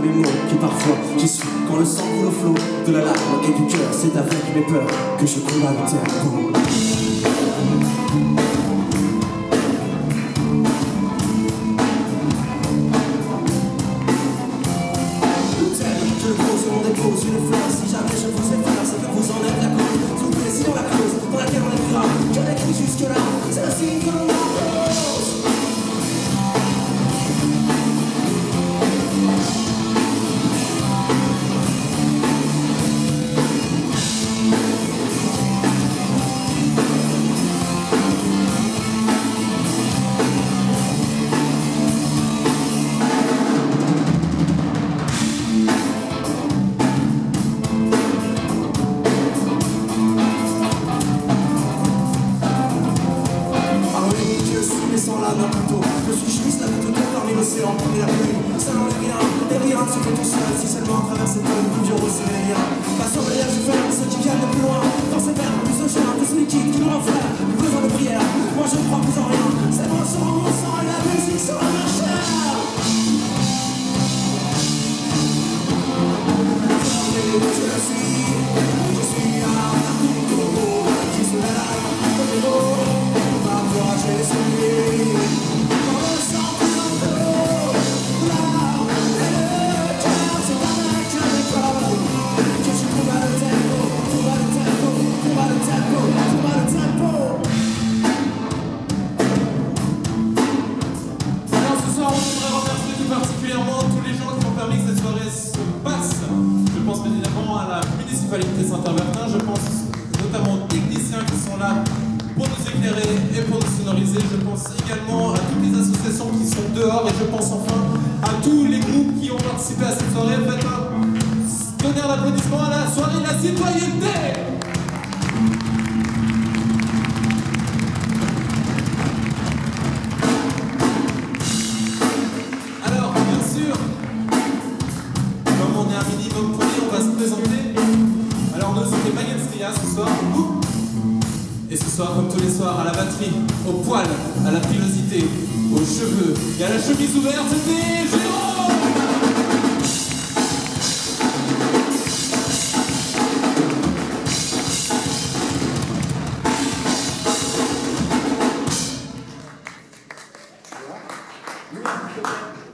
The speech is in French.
mes mots qui parfois j'y suis. Quand le sang coule au flot de la larme et du cœur, c'est avec mes peurs que je combats le tempo. Je le pose, on dépose une fleur. Si jamais je vous ai peur, c'est que vous en êtes la cause. Soufflez sur la cause dans laquelle on est grave. Je l'écris jusque là, c'est le signe que l'on impose. Sans la main plutôt, je suis juste la goutte d'eau parmi l'océan et la pluie. Ça n'enlève rien, et rien ne se fait tout seul. Si seulement à travers cette zone, plus dur aussi les liens. Pas sur les je ferme ceux qui viennent de plus loin. Dans ces verbes, plus de chemin, plus liquide qui nous renferme. Plus besoin de prière, moi je ne crois plus en rien. C'est moi sur mon sang et la musique sur ma chair. Je suis un couteau qui se lève comme des mots. Parfois j'ai essayé. Saint-Herbert, je pense notamment aux techniciens qui sont là pour nous éclairer et pour nous sonoriser. Je pense également à toutes les associations qui sont dehors et je pense enfin à tous les groupes qui ont participé à cette soirée. Faites un tonnerre d'applaudissements à la soirée de la citoyenneté. Alors, bien sûr, comme on est un minimum poli, on va se présenter. Alors nous, c'était Magenstria ce soir, et ce soir, comme tous les soirs, à la batterie, au poil, à la pilosité, aux cheveux et à la chemise ouverte, c'était